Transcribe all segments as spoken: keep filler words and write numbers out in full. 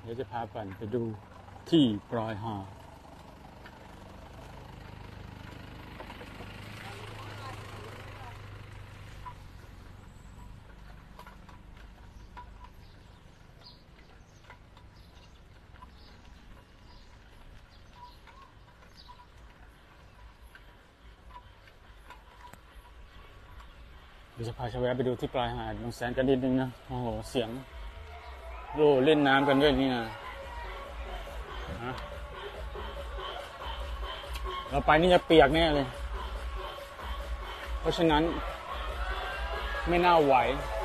เดี๋ยวจะพาปั่นไปดูที่ปลายหาดเดี๋ยวจะพาชาวแวะไปดูที่ปลายหาดบางแสนกันนิดนึงนะโอ้โหเสียงโล่เล่นน้ำกันด้วยนี่นะเราไปนี่จะเปียกแน่เลยเพราะฉะนั้นไม่น่าไหว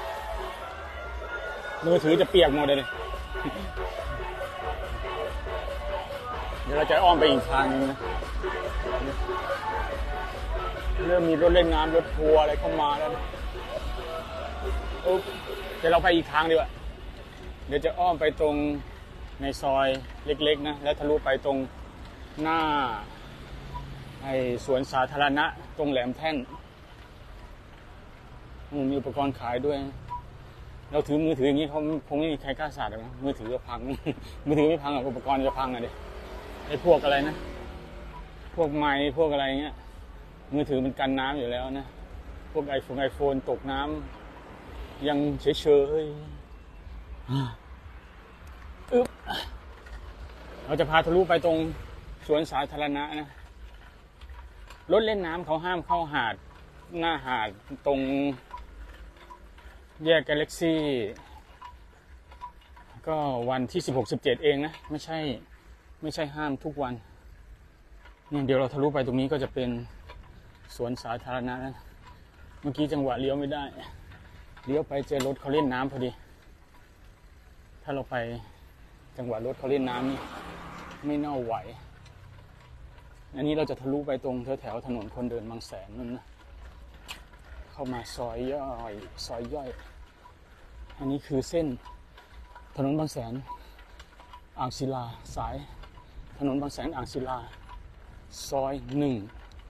มือถือจะเปียกหมดเลยเดี๋ยวเราจะอ้อมไปอีกทางนึงนะเริ่มมีรถเล่นน้ำรถทัวร์อะไรเข้ามาแล้วอุ๊บเดี๋ยวเราไปอีกทางดีกว่าเดี๋ยวจะอ้อมไปตรงในซอยเล็กๆนะแล้วทะลุไปตรงหน้าไอ้สวนสาธารณะตรงแหลมแท่นมีอุปกรณ์ขายด้วยเราถือมือถืออย่างนี้เขาคงไม่มีใครกล้าสาดหรอกมือถือจะพังมือถือไม่พังหรอกอุปกรณ์จะพังอะดิไอ้พวกอะไรนะพวกไม้พวกอะไรเงี้ยมือถือมันกันน้ำอยู่แล้วนะพวกไอโฟนไอโฟนตกน้ำยังเฉยเฉยอึ๊บเราจะพาทะลุไปตรงสวนสาธารณะนะรถเล่นน้ำเขาห้ามเข้าหาดหน้าหาดตรงแยกกาแล็กซี่ก็วันที่สิบหก สิบเจ็ดเองนะไม่ใช่ไม่ใช่ห้ามทุกวันเนี่ยเดี๋ยวเราทะลุไปตรงนี้ก็จะเป็นสวนสาธารณะนะเมื่อกี้จังหวะเลี้ยวไม่ได้เลี้ยวไปเจอรถเขาเล่นน้ำพอดีถ้าเราไปจังหวะรถเขาเล่นน้ำนี่ไม่น่าไหวอันนี้เราจะทะลุไปตรงแถวๆถนนคนเดินบางแสนนั่นนะเข้ามาซอยย่อยซอยย่อยอันนี้คือเส้นถนนบางแสนอ่างศิลาสายถนนบางแสนอ่างศิลาซอยหนึ่ง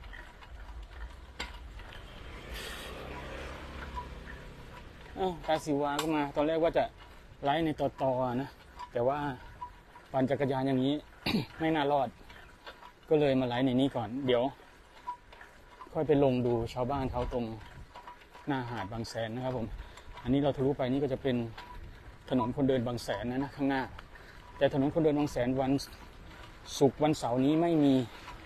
อ้าวกาศิวาก็มาตอนแรกว่าจะไลฟ์ในต่อๆนะแต่ว่าปั่นจักรยานอย่างนี้ ไม่น่ารอดก็เลยมาไลฟ์ในนี้ก่อนเดี๋ยวค่อยไปลงดูชาวบ้านเขาตรงหน้าหาดบางแสนนะครับผมอันนี้เราทะลุไปนี่ก็จะเป็นถนนคนเดินบางแสนนะนะข้างหน้าแต่ถนนคนเดินบางแสนวันศุกร์วันเสาร์นี้ไม่มี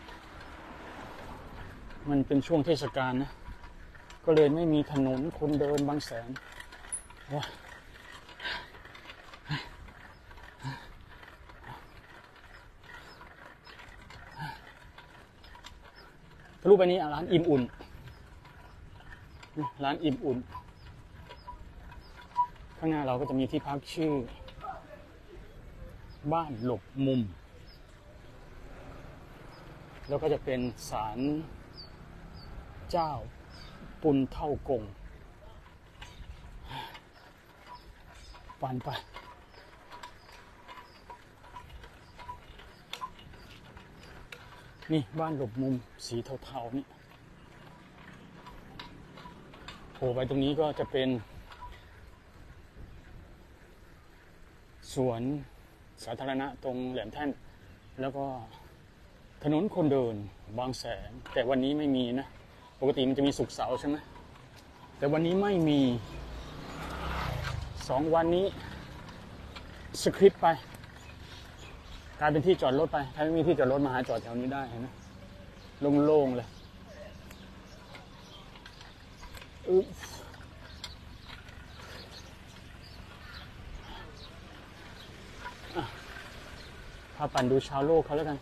มันเป็นช่วงเทศกาลนะก็เลยไม่มีถนนคนเดินบางแสนว้าทะลุไปนี้ร้านอิ่มอุ่นร้านอิ่มอุ่นข้างหน้าเราก็จะมีที่พักชื่อบ้านหลบมุมแล้วก็จะเป็นศาลเจ้าปุนเท่ากงปั่นไปนี่บ้านหลบมุมสีเทาๆนี่โผล่ไปตรงนี้ก็จะเป็นสวนสาธารณะตรงแหลมแท่นแล้วก็ถนนคนเดินบางแสนแต่วันนี้ไม่มีนะปกติมันจะมีศุกร์เสาร์ใช่ไหมแต่วันนี้ไม่มีสองวันนี้สคริปต์ไปกลายเป็นที่จอดรถไปถ้าไม่มีที่จอดรถมาหาจอดแถวนี้ได้เห็นไหมโล่งๆเลยอึ๊บพาปั่นดูชาวโลกเขาแล้วกัน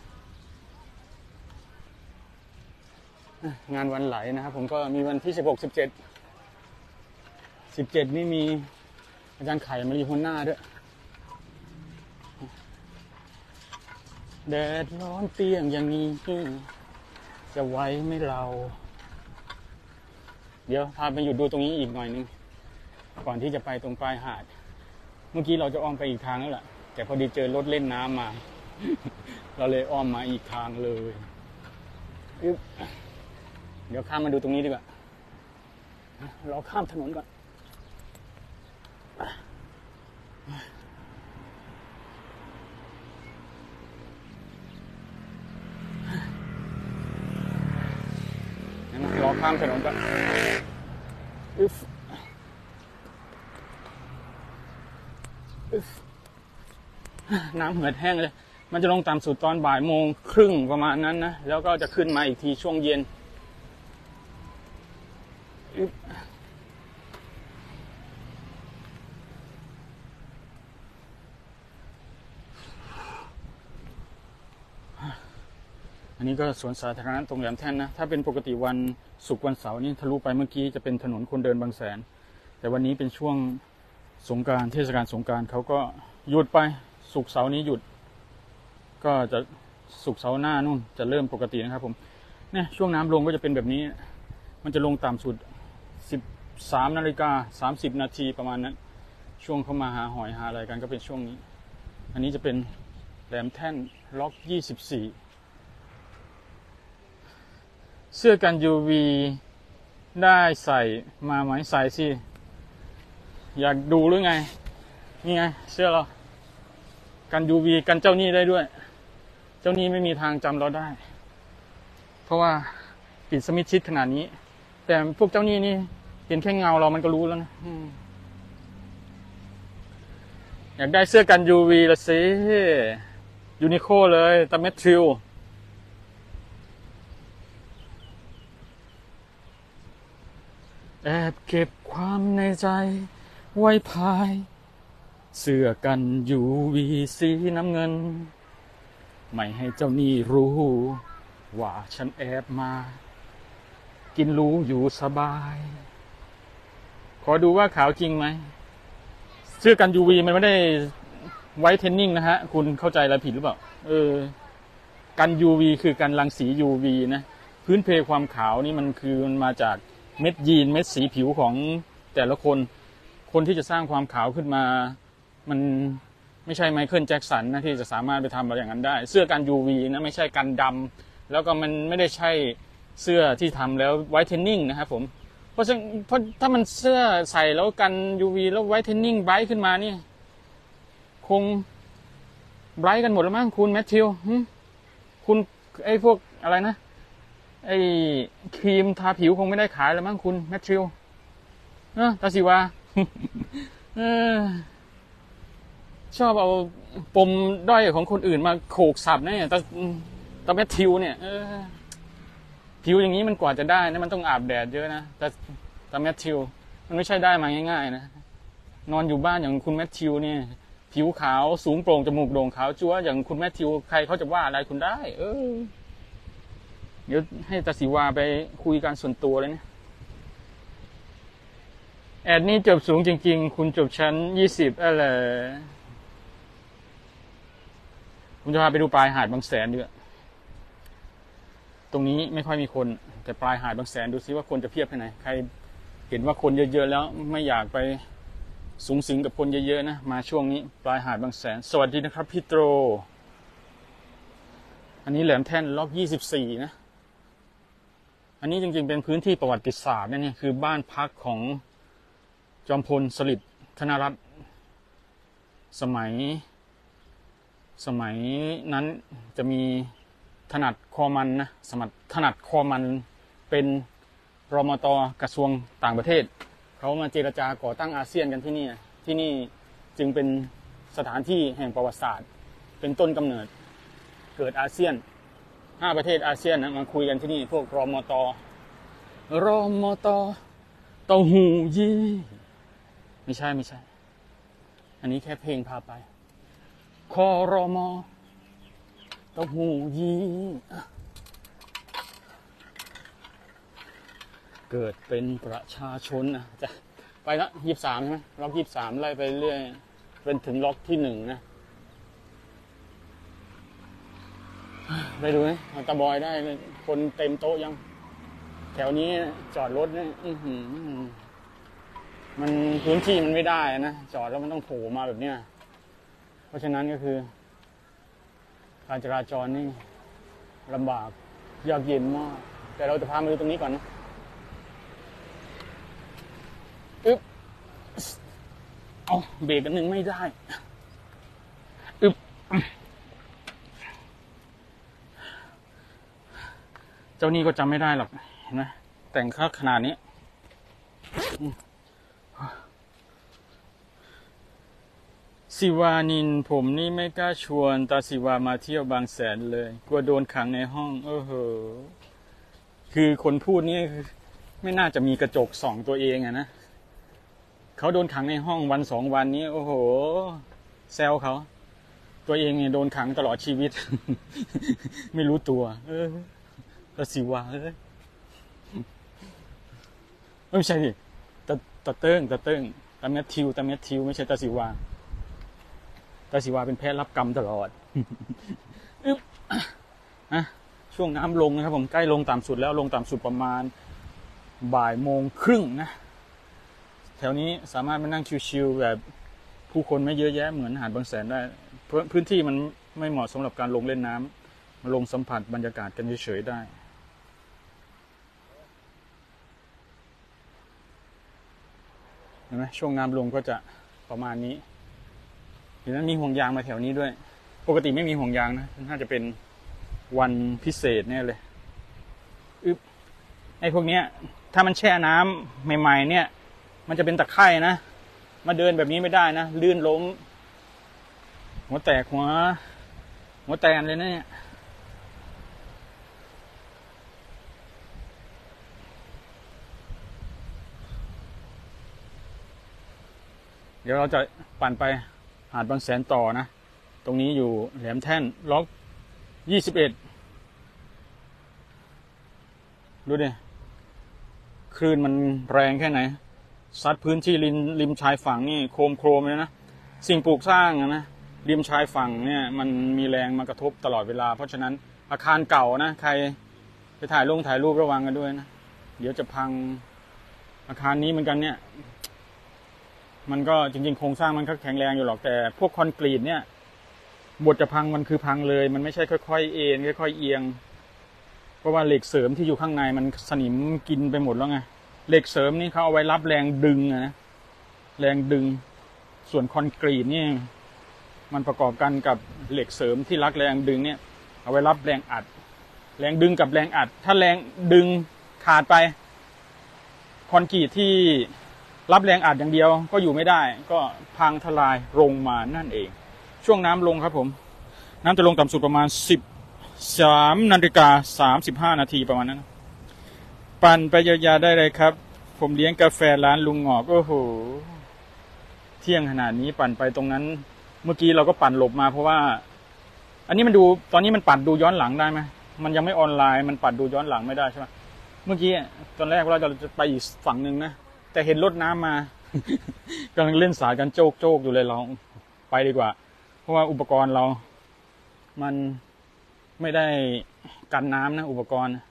งานวันไหลนะครับผมก็มีวันที่สิบหก สิบเจ็ด สิบเจ็ดนี่มีอาจารย์ไข่มารีหัวหน้าด้วยแดดร้อนเปรี้ยงอย่างนี้จะไหวไหมเราเดี๋ยวพาไปหยุดดูตรงนี้อีกหน่อยนึงก่อนที่จะไปตรงปลายหาดเมื่อกี้เราจะอ้อมไปอีกทางแล้วแหละแต่พอดีเจอรถเล่นน้ำมาเราเลยอ้อมมาอีกทางเลยเดี๋ยวข้ามมาดูตรงนี้ดีกว่าเราข้ามถนนก่อนข้ามถนนก่อนอึ๊บอึ๊บน้ำเหือดแห้งเลยมันจะลงต่ำสุดตอนบ่ายโมงครึ่งประมาณนั้นนะแล้วก็จะขึ้นมาอีกทีช่วงเย็นอึ๊บอันนี้ก็สวนสาธารณะตรงแหลมแท่นนะถ้าเป็นปกติวันศุกร์วันเสาร์นี่ทะลุไปเมื่อกี้จะเป็นถนนคนเดินบางแสนแต่วันนี้เป็นช่วงสงกรานต์เทศกาลสงกรานต์เขาก็หยุดไปศุกร์เสาร์นี้หยุดก็จะศุกร์เสาร์หน้านู่นจะเริ่มปกตินะครับผมเนี่ยช่วงน้ำลงก็จะเป็นแบบนี้มันจะลงต่ำสุดสิบสามนาฬิกาสามสิบนาทีประมาณนั้นช่วงเขามาหาหอยหาอะไรกันก็เป็นช่วงนี้อันนี้จะเป็นแหลมแท่นล็อกยี่สิบสี่เสื้อกัน ยู วี ได้ใส่มาไหมใส่สิอยากดูหรือไงนี่ไงเสื้อเรากัน ยู วี กันเจ้าหนี้ได้ด้วยเจ้าหนี้ไม่มีทางจำเราได้เพราะว่าปิดสมิธชิดขนาดนี้แต่พวกเจ้าหนี้นี่เห็นแค่เงาเรามันก็รู้แล้วนะอยากได้เสื้อกัน ยู วี ละสิยูนิโคเลยตาเมทริลแอบเก็บความในใจไว้ภายเสื้อกัน ยู วี สีน้ำเงินไม่ให้เจ้าหนี้รู้ว่าฉันแอบมากินรู้อยู่สบายขอดูว่าขาวจริงไหมเสื้อกัน ยู วี มันไม่ได้ไวท์เทนนิ่งนะฮะคุณเข้าใจอะไรผิดหรือเปล่าเออกัน ยู วี คือกันรังสี ยู วี นะพื้นเพความขาวนี่มันคือมันมาจากเม็ดยีนเม็ดสีผิวของแต่ละคนคนที่จะสร้างความขาวขึ้นมามันไม่ใช่ไมเคิลแจ็คสันนะที่จะสามารถไปทำอะไรอย่างนั้นได้เสื้อกัน ยู วี นะไม่ใช่กันดำแล้วก็มันไม่ได้ใช่เสื้อที่ทำแล้วไวท์เทนนิ่งนะครับผมเพราะฉะนั้นเพราะถ้ามันเสื้อใส่แล้วกัน ยู วี แล้วไวท์เทนนิ่งไบรท์ขึ้นมานี่คงไบรท์กันหมดแล้วมั้งคุณแมทธิวคุณไอ้พวกอะไรนะไอ้ครีมทาผิวคงไม่ได้ขายแล้วมั้งคุณแมทธิวเออตาสิวาเออชอบเอาปมด้อยของคนอื่นมาโขกสับเนี่ยตาตาแมทธิวเนี่ยเออผิวอย่างนี้มันกว่าจะได้นะมันต้องอาบแดดเยอะนะแต่ตาแมทธิวมันไม่ใช่ได้มาง่ายๆนะนอนอยู่บ้านอย่างคุณแมทธิวเนี่ยผิวขาวสูงโปร่งจมูกโด่งขาวจั๊วอย่างคุณแมทธิวใครเขาจะว่าอะไรคุณได้เออเดี๋ยวให้ตาสิวาไปคุยกันส่วนตัวเลยนะแอดนี่จบสูงจริงๆคุณจบชั้นยี่สิบอะไรผมจะพาไปดูปลายหาดบางแสนด้วยตรงนี้ไม่ค่อยมีคนแต่ปลายหาดบางแสนดูซิว่าคนจะเพียบแค่ไหนใครเห็นว่าคนเยอะๆแล้วไม่อยากไปสูงสิงกับคนเยอะๆนะมาช่วงนี้ปลายหาดบางแสนสวัสดีนะครับพี่โตรอันนี้แหลมแท่นล็อกยี่สิบสี่นะอันนี้จริงๆเป็นพื้นที่ประวัติศาสตร์นะเนี่ยคือบ้านพักของจอมพลสฤษดิ์ธนรัตน์สมัยสมัยนั้นจะมีถนัดคอมันนะสมัยถนัดคอมันเป็นรมต.กระทรวงต่างประเทศเขามาเจรจาก่อตั้งอาเซียนกันที่นี่ที่นี่จึงเป็นสถานที่แห่งประวัติศาสตร์เป็นต้นกำเนิดเกิดอาเซียนห้าประเทศอาเซียนนะมาคุยกันที่นี่พวกรมต.รมต.เต้าหู้ยี่ไม่ใช่ไม่ใช่อันนี้แค่เพลงพาไปคอรมอเต้าหู้ยี่เกิดเป็นประชาชนนะจะไปละยี่สิบสามใช่ไหมล็อกยี่สิบสามไล่ไปเรื่อยเป็นถึงล็อกที่หนึ่งนะไปดูไหมตาบอยได้คนเต็มโต๊ะยังแถวนี้จอดรถเนี่ยมันพื้นที่มันไม่ได้นะจอดแล้วมันต้องโผล่มาแบบเนี้ยเพราะฉะนั้นก็คือการจราจรนี่ลำบากยากเย็นมากแต่เราจะพามาดูตรงนี้ก่อนนะอึ๊บเอาเบรกกันหนึ่งไม่ได้อึ๊บเจ้านี่ก็จำไม่ได้หรอกเห็นไหมแต่งค่าขนาดนี้ศิวานินผมนี่ไม่กล้าชวนตาศิวามาเที่ยวบางแสนเลยกลัวโดนขังในห้องเออเหอคือคนพูดนี่ไม่น่าจะมีกระจกส่องตัวเองอะนะเขาโดนขังในห้องวันสองวันนี้โอ้โหแซวเขาตัวเองเนี่ยโดนขังตลอดชีวิต ไม่รู้ตัวเออตาศิวาเอ้ยไม่ใช่ดิตาตาเติ้งตาเติ้งตาแมทธิวตาแมทธิวไม่ใช่ตาศิวาตาศิวาเป็นแพทย์รับกรรมตลอดอ่ะช่วงน้ำลงนะครับผมใกล้ลงต่ำสุดแล้วลงต่ำสุดประมาณบ่ายโมงครึ่งนะแถวนี้สามารถมานั่งชิลๆแบบผู้คนไม่เยอะแยะเหมือนหาดบางแสนได้เพราะพื้นที่มันไม่เหมาะสำหรับการลงเล่นน้ำมาลงสัมผัสบรรยากาศกันเฉยๆได้เห็นไหมช่วงน้ำลงก็จะประมาณนี้เห็นไหมมีห่วงยางมาแถวนี้ด้วยปกติไม่มีห่วงยางนะน่าจะเป็นวันพิเศษแน่เลยอึ๊บไอ้พวกเนี้ยถ้ามันแช่น้ำใหม่ๆเนี่ยมันจะเป็นตะไคร่นะมาเดินแบบนี้ไม่ได้นะลื่นล้มหัวแตกหัวหัวแตนเลยนะเนี่ยเดี๋ยวเราจะปั่นไปหาดบางแสนต่อนะตรงนี้อยู่แหลมแท่นล็อกยี่สิบเอ็ดดูดิคลื่นมันแรงแค่ไหนซัดพื้นที่ริมริมชายฝั่งนี่โครมโครมเลยนะสิ่งปลูกสร้างนะริมชายฝั่งเนี่ยมันมีแรงมากระทบตลอดเวลาเพราะฉะนั้นอาคารเก่านะใครไปถ่ายลงถ่ายรูประวังกันด้วยนะเดี๋ยวจะพังอาคารนี้เหมือนกันเนี่ยมันก็จริงๆโครงสร้างมันก็แข็งแรงอยู่หรอกแต่พวกคอนกรีตเนี่ยบทจะพังมันคือพังเลยมันไม่ใช่ค่อยๆเอ็นค่อยๆเอียงเพราะว่าเหล็กเสริมที่อยู่ข้างในมันสนิมกินไปหมดแล้วไงเหล็กเสริมนี่เขาเอาไว้รับแรงดึงนะแรงดึงส่วนคอนกรีตนี่มันประกอบกันกับเหล็กเสริมที่รักแรงดึงเนี่ยเอาไว้รับแรงอัดแรงดึงกับแรงอัดถ้าแรงดึงขาดไปคอนกรีตที่รับแรงอัดอย่างเดียวก็อยู่ไม่ได้ก็พังทลายลงมานั่นเองช่วงน้ำลงครับผมน้ำจะลงต่ำสุดประมาณสิบสามนาฬิกาสามสิบห้านาทีประมาณนั้นปั่นไปยาวๆได้เลยครับผมเลี้ยงกาแฟร้านลุงหงอกโอ้โหเที่ยงขนาดนี้ปั่นไปตรงนั้นเมื่อกี้เราก็ปั่นหลบมาเพราะว่าอันนี้มันดูตอนนี้มันปั่นดูย้อนหลังได้ไหมมันยังไม่ออนไลน์มันปั่นดูย้อนหลังไม่ได้ใช่ไหมเมื่อกี้ตอนแรกเราจะไปอีกฝั่งหนึ่งนะแต่เห็นรถน้ำมากำลังเล่นสายกันโจกโจกอยู่เลยเราไปดีกว่าเพราะว่าอุปกรณ์เรามันไม่ได้กันน้ำนะอุปกรณ์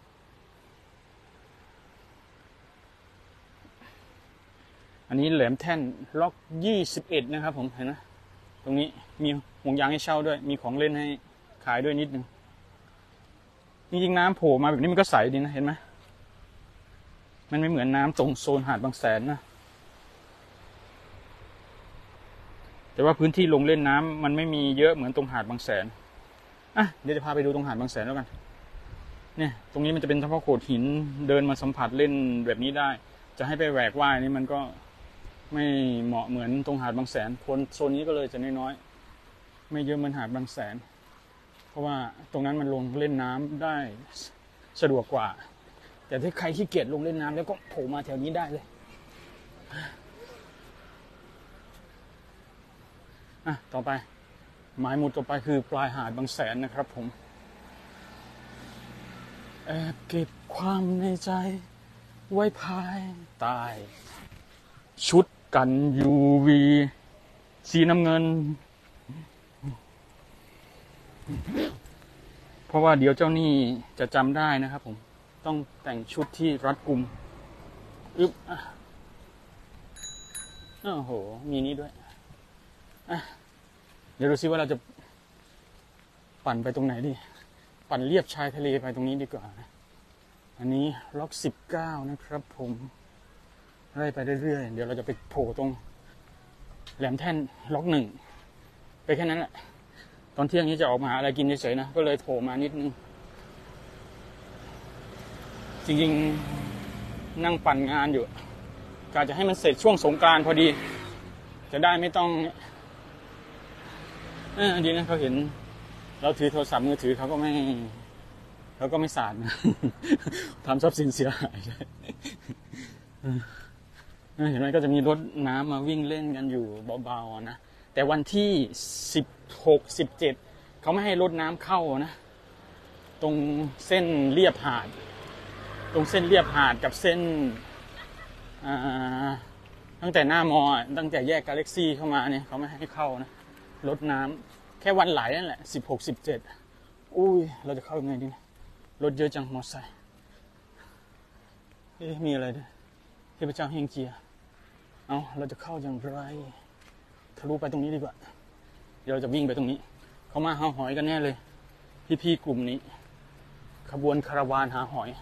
อันนี้แหลมแท่นล็อกยี่สิบเอ็ดนะครับผมเห็นไหมตรงนี้มีห่วงยางให้เช่าด้วยมีของเล่นให้ขายด้วยนิดนึงจริงๆน้ำโผล่มาแบบนี้มันก็ใสดีนะเห็นไหมมันไม่เหมือนน้ำตรงโซนหาดบางแสนนะแต่ว่าพื้นที่ลงเล่นน้ำมันไม่มีเยอะเหมือนตรงหาดบางแสนอ่ะเดี๋ยวจะพาไปดูตรงหาดบางแสนแล้วกันเนี่ยตรงนี้มันจะเป็นเฉพาะโขดหินเดินมาสัมผัสเล่นแบบนี้ได้จะให้ไปแหวกว่ายนี่มันก็ไม่เหมาะเหมือนตรงหาดบางแสนคนโซนนี้ก็เลยจะน้อยๆไม่เยอะเหมือนหาดบางแสนเพราะว่าตรงนั้นมันลงเล่นน้ำได้สะดวกกว่าแต่ถ้าใครขี้เกียจลงเล่นน้ำแล้วก็โผล่มาแถวนี้ได้เลยอ่ะต่อไปหมายหมุดต่อไปคือปลายหาดบางแสนนะครับผมแอบเก็บความในใจไว้ภายใต้ชุดกัน ยู วี สีน้ำเงินเพราะว่าเดี๋ยวเจ้าหนี้จะจำได้นะครับผมต้องแต่งชุดที่รัดกุมอึ๊บโอ้โหมีนี้ด้วยอ่ะเดี๋ยวดูซิว่าเราจะปั่นไปตรงไหนดีปั่นเลียบชายทะเลไปตรงนี้ดีกว่านะอันนี้ล็อกสิบเก้านะครับผมไล่ไปเรื่อยๆเดี๋ยวเราจะไปโผล่ตรงแหลมแท่นล็อกหนึ่งไปแค่นั้นแหละตอนเที่ยงนี้จะออกมาหาอะไรกินเฉยๆนะก็เลยโผล่มานิดนึงจริงๆนั่งปั่นงานอยู่กะจะให้มันเสร็จช่วงสงกรานต์พอดีจะได้ไม่ต้องเออดีนะเขาเห็นเราถือโทรศัพท์มือถือเขาก็ไม่เขาก็ไม่สาดนะ ทำทรัพย์สินเสียหายเห็นไหมก็จะมีรถน้ำมาวิ่งเล่นกันอยู่เบาๆนะแต่วันที่สิบหก สิบเจ็ดเขาไม่ให้รถน้ำเข้านะตรงเส้นเลียบหาดตรงเส้นเลียบหาดกับเส้นตั้งแต่หน้ามอตั้งแต่แยกกาแล็กซี่เข้ามาเนี่ยเขาไม่ให้เข้านะรถน้ำแค่วันไหลนั่นแหละสิบหก สิบเจ็ดอุ้ยเราจะเข้ายังไงดีรถเยอะจังมอเตอร์ไซค์เอ๊ะมีอะไรด้วยเทพเจ้าเฮงเจียเอาเราจะเข้าอย่างไรทะลุไปตรงนี้ดีกว่าเดี๋ยวเราจะวิ่งไปตรงนี้เขามาหาหอยกันแน่เลยพี่ๆกลุ่มนี้ขบวนคาราวานหาหอย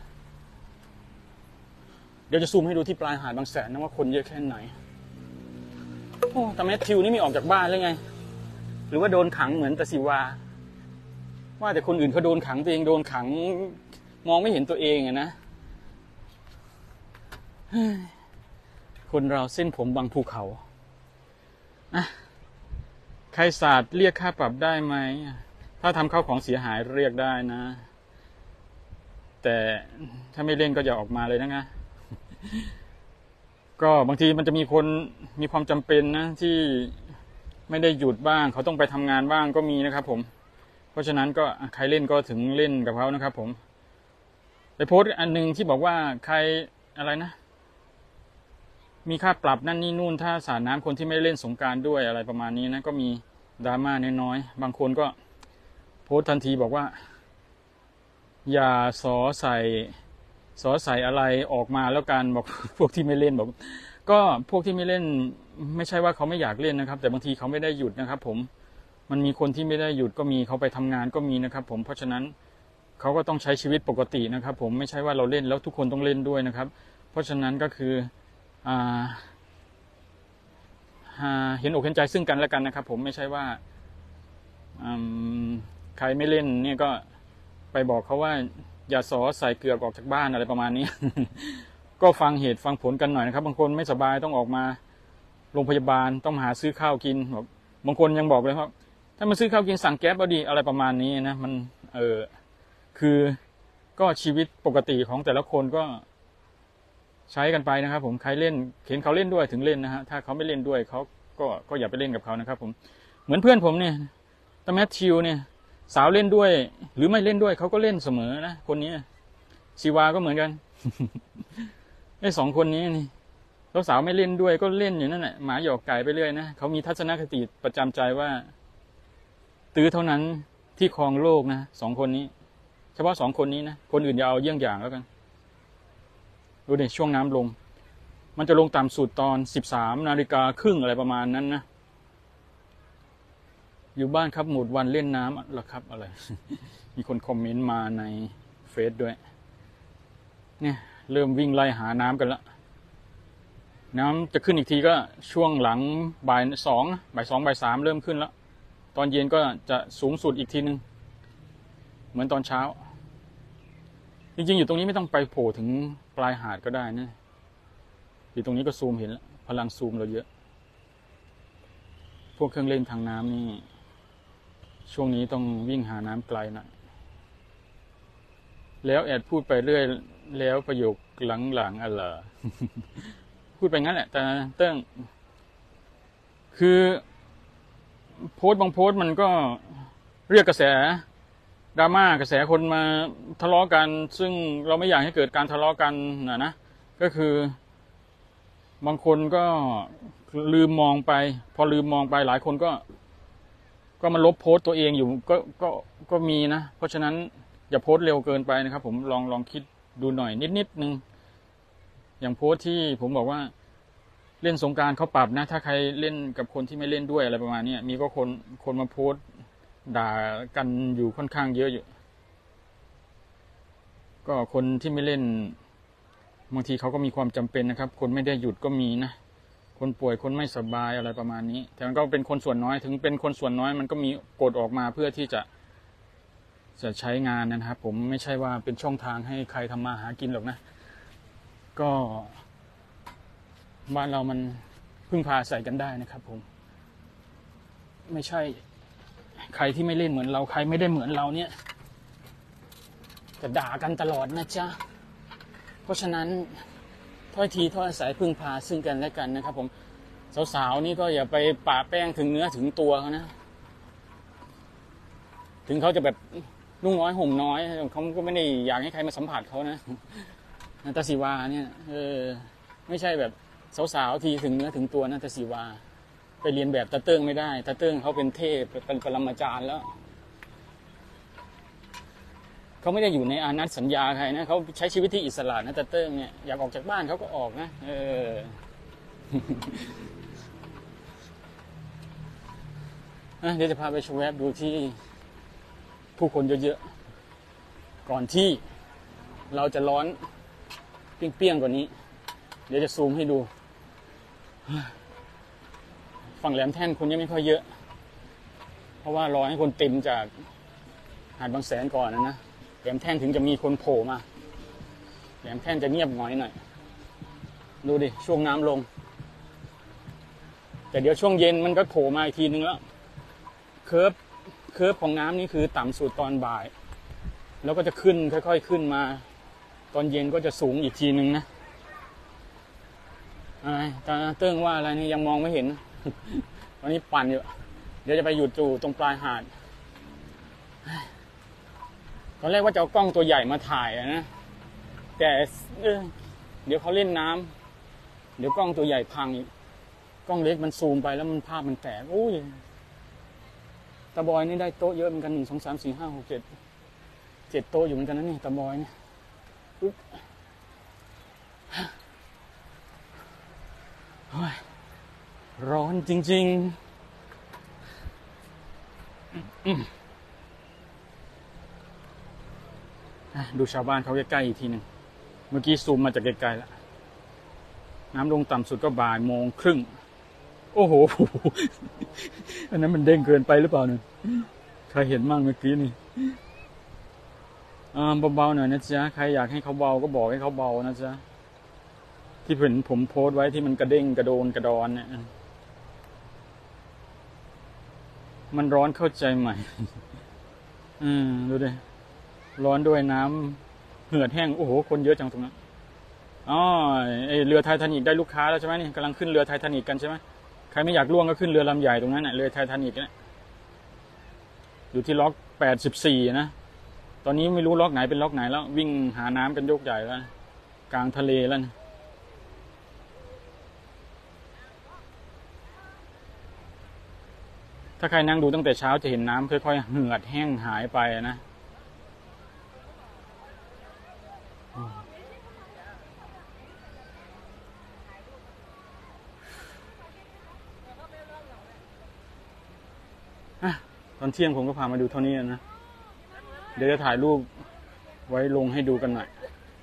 เดี๋ยวจะซูมให้ดูที่ปลายหาดบางแสนนะว่าคนเยอะแค่ไหนโอ้แต่แมทธิวนี่ไม่ออกจากบ้านเลยไงหรือว่าโดนขังเหมือนตาศิวาว่าแต่คนอื่นเขาโดนขังตัวเองโดนขังมองไม่เห็นตัวเองอะนะคนเราเส้นผมบางภูเขาอะใครศาสตร์เรียกค่าปรับได้ไหมถ้าทำเข้าของเสียหายเรียกได้นะแต่ถ้าไม่เล่นก็อย่าออกมาเลยนะ ก็บางทีมันจะมีคนมีความจำเป็นนะที่ไม่ได้หยุดบ้างเขาต้องไปทำงานบ้างก็มีนะครับผมเพราะฉะนั้นก็ใครเล่นก็ถึงเล่นกับเขานะครับผมไปโพสต์อันนึงที่บอกว่าใครอะไรนะมีค่าปรับนั่นนี่นู่นถ้าสาดน้ำคนที่ไม่เล่นสงกรานต์ด้วยอะไรประมาณนี้นะก็มีดราม่าน้อยๆบางคนก็โพสต์ทันทีบอกว่าอย่าสอใส่สอใส่อะไรออกมาแล้วกันบอกพวกที่ไม่เล่นบอกก็พวกที่ไม่เล่นไม่ใช่ว่าเขาไม่อยากเล่นนะครับแต่บางทีเขาไม่ได้หยุดนะครับผมมันมีคนที่ไม่ได้หยุดก็มีเขาไปทำงานก็มีนะครับผมเพราะฉะนั้นเขาก็ต้องใช้ชีวิตปกตินะครับผมไม่ใช่ว่าเราเล่นแล้วทุกคนต้องเล่นด้วยนะครับเพราะฉะนั้นก็คืออ่าเห็นอกเห็นใจซึ่งกันและกันนะครับผมไม่ใช่ว่าใครไม่เล่นเนี่ยก็ไปบอกเขาว่าอย่าสอใส่เกลือกออกจากบ้านอะไรประมาณนี้ ก็ฟังเหตุฟังผลกันหน่อยนะครับบางคนไม่สบายต้องออกมาโรงพยาบาลต้องหาซื้อข้าวกินบางคนยังบอกเลยครับถ้ามาซื้อข้าวกินสั่งแก๊ปเอาดีอะไรประมาณนี้นะมันเออคือก็ชีวิตปกติของแต่ละคนก็ใช้กันไปนะครับผมใครเล่นเห็นเขาเล่นด้วยถึงเล่นนะฮะถ้าเขาไม่เล่นด้วยเขาก็ก็อย่าไปเล่นกับเขานะครับผมเหมือนเพื่อนผมเนี่ยตาแมทธิวเนี่ยสาวเล่นด้วยหรือไม่เล่นด้วยเขาก็เล่นเสมอนะคนนี้ชีวาก็เหมือนกัน ไอ้สองคนนี้นี่แล้วสาวไม่เล่นด้วยก็เล่นอยู่นั่นแหละหมาหยอกไก่ไปเรื่อยนะเขามีทัศนคติประจำใจว่าตื้อเท่านั้นที่ครองโลกนะสองคนนี้เฉพาะสองคนนี้นะคนอื่นอย่าเอาเยี่ยงอย่างแล้วกันดูดิช่วงน้ำลงมันจะลงต่ำสุดตอนสิบสามนาฬิกาครึ่งอะไรประมาณนั้นนะอยู่บ้านครับหมดวันเล่นน้ำแล้วครับอะไร มีคนคอมเมนต์มาในเฟซด้วยเนี่ยเริ่มวิ่งไล่หาน้ำกันแล้วน้ำจะขึ้นอีกทีก็ช่วงหลังบ่ายสองบ่ายสองบ่ายสามเริ่มขึ้นแล้วตอนเย็นก็จะสูงสุดอีกทีนึงเหมือนตอนเช้าจริงๆอยู่ตรงนี้ไม่ต้องไปโผล่ถึงปลายหาดก็ได้นะอยู่ตรงนี้ก็ซูมเห็นแล้วพลังซูมเราเยอะพวกเครื่องเล่นทางน้ำนี่ช่วงนี้ต้องวิ่งหาน้ำไกลหน่อยแล้วแอดพูดไปเรื่อยแล้วประโยคหลังๆอะไรพูดไปงั้นแหละแต่เติ้งคือโพสต์บางโพสต์มันก็เรียกกระแสดราม่ากระแสคนมาทะเลาะกันซึ่งเราไม่อยากให้เกิดการทะเลาะกันนะนะก็คือบางคนก็ลืมมองไปพอลืมมองไปหลายคนก็ก็มาลบโพสต์ตัวเองอยู่ก็ก็ก็มีนะเพราะฉะนั้นอย่าโพสต์เร็วเกินไปนะครับผมลองลองคิดดูหน่อยนิดนิดนึงอย่างโพสต์ที่ผมบอกว่าเล่นสงกรานต์เขาปรับนะถ้าใครเล่นกับคนที่ไม่เล่นด้วยอะไรประมาณนี้มีก็คนคนมาโพสต์ด่ากันอยู่ค่อนข้างเยอะอยู่ก็คนที่ไม่เล่นบางทีเขาก็มีความจำเป็นนะครับคนไม่ได้หยุดก็มีนะคนป่วยคนไม่สบายอะไรประมาณนี้แต่มันก็เป็นคนส่วนน้อยถึงเป็นคนส่วนน้อยมันก็มีกฎออกมาเพื่อที่จะจะใช้งานนะครับผมไม่ใช่ว่าเป็นช่องทางให้ใครทำมาหากินหรอกนะก็บ้านเรามันพึ่งพาอาศัยกันได้นะครับผมไม่ใช่ใครที่ไม่เล่นเหมือนเราใครไม่ได้เหมือนเราเนี่ยจะด่ากันตลอดนะจ๊ะเพราะฉะนั้นถ้อยทีถ้อยอาศัยพึ่งพาซึ่งกันและกันนะครับผมสาวๆนี่ก็อย่าไปปะแป้งถึงเนื้อถึงตัวเขานะถึงเขาจะแบบนุ่งน้อยห่มน้อยเขาก็ไม่ได้อยากให้ใครมาสัมผัสเขานะนาตาศิวาเนี่ยเออไม่ใช่แบบสาวๆทีถึงเนื้อถึงตัวนาตาศิวาไปเรียนแบบตาเติ้งไม่ได้ตาเติ้งเขาเป็นเทพเป็นปรมาจารย์แล้วเขาไม่ได้อยู่ในอานัตสัญญาใครนะเขาใช้ชีวิตที่อิสระนะตาเติ้งเนี่ยอยากออกจากบ้านเขาก็ออกนะเออ เดี๋ยวจะพาไปชมแวบดูที่ผู้คนเยอะๆก่อนที่เราจะร้อนเปรี้ยงๆกว่านี้เดี๋ยวจะซูมให้ดูฝั่งแหลมแท่นคนยังไม่ค่อยเยอะเพราะว่ารอให้คนเต็มจากหาดบางแสนก่อนนะนะแหลมแท่นถึงจะมีคนโผล่มาแหลมแท่นจะเงียบหน่อยหน่อยดูดิช่วงน้ำลงแต่เดี๋ยวช่วงเย็นมันก็โผล่มาอีกทีนึงแล้วเคิร์ฟเคิร์ฟของน้ำนี่คือต่ำสุดตอนบ่ายแล้วก็จะขึ้นค่อยๆขึ้นมาตอนเย็นก็จะสูงอีกทีนึงนะอะไรตาเติ้งว่าอะไรนี่ยังมองไม่เห็นวันนี้ปั่นอยู่เดี๋ยวจะไปหยุดจู่ตรงปลายหาดตอนแรกว่าจะเอากล้องตัวใหญ่มาถ่ายนะแต่เออเดี๋ยวเขาเล่นน้ำเดี๋ยวกล้องตัวใหญ่พังอีกกล้องเล็กมันซูมไปแล้วมันภาพมันแตกโอ้ยตาบอยนี่ได้โต๊ะเยอะเหมือนกันหนึ่งสองสามสี่ห้าหกเจ็ดเจ็ดโต๊ะอยู่เหมือนกันนะนี่ตาบอยเนี่ยร้อนจริงๆดูชาวบ้านเขาใกล้ๆอีกทีหนึ่งเมื่อกี้ซูมมาจากไกลๆแล้วน้ำลงต่ำสุดก็บ่ายโมงครึ่งโอ้โหอันนั้นมันเด้งเกินไปหรือเปล่าเนี่ยใครเห็นมั่งเมื่อกี้นี่เบาๆหน่อยนะจ๊ะใครอยากให้เขาเบาก็บอกให้เขาเบานะจ๊ะที่เห็นผมโพสต์ไว้ที่มันกระเด้งกระโดนกระดอนเนี่ยมันร้อนเข้าใจใหม่อืมดูดิร้อนด้วยน้ำเหือดแห้งโอ้โหคนเยอะจังตรงนั้นอ๋อไอเรือไททานิคได้ลูกค้าแล้วใช่ไหมนี่กำลังขึ้นเรือไททานิคกันใช่ไหมใครไม่อยากล่วงก็ขึ้นเรือลำใหญ่ตรงนั้นน่ะเรือไททานิคเนี่ยอยู่ที่ล็อกแปดสิบสี่นะตอนนี้ไม่รู้ล็อกไหนเป็นล็อกไหนแล้ววิ่งหาน้ำกันยกใหญ่แล้วกลางทะเลแล้วนะถ้าใครนั่งดูตั้งแต่เช้าจะเห็นน้ำค่อยๆเหือดแห้งหายไปนะตอนเที่ยงผมก็พามาดูเท่านี้นะเดี๋ยวจะถ่ายรูปไว้ลงให้ดูกันหน่อย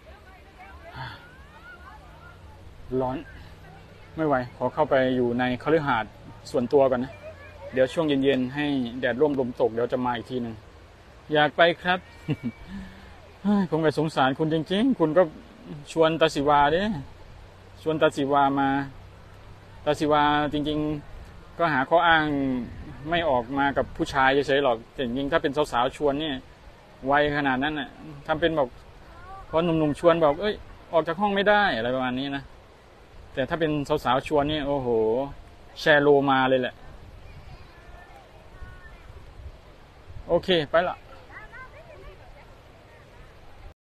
ร้อนไม่ไหวขอเข้าไปอยู่ในคฤหาสน์ส่วนตัวก่อนนะเดี๋ยวช่วงเย็นๆให้แดดร่มลมตกเดี๋ยวจะมาอีกทีหนึ่งอยากไปครับผมก็สงสารคุณจริงๆคุณก็ชวนตาศิวาดิชวนตาศิวามาตาศิวาจริงๆก็หาข้ออ้างไม่ออกมากับผู้ชายเฉยๆหรอกแต่จริงๆถ้าเป็นสาวๆชวนเนี่ยไวขนาดนั้นน่ะทำเป็นบอกพอหนุ่มๆชวนบอกเอ้ยออกจากห้องไม่ได้อะไรประมาณนี้นะแต่ถ้าเป็นสาวๆชวนเนี่ยโอ้โหแชร์โลมาเลยแหละโอเคไปละ